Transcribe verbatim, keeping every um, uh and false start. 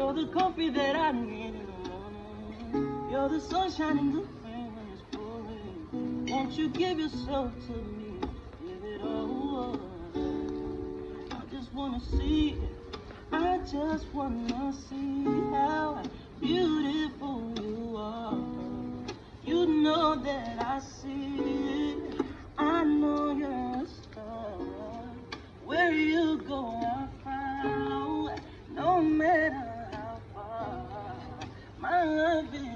You're the coffee that I need in the morning. You're the sunshine in the rain when it's pouring. Won't you give yourself to me? Give it all. I just wanna see. I just wanna see how beautiful you are. You know that I see it. I know you're a star. Where you go, I follow. No matter how far, my love is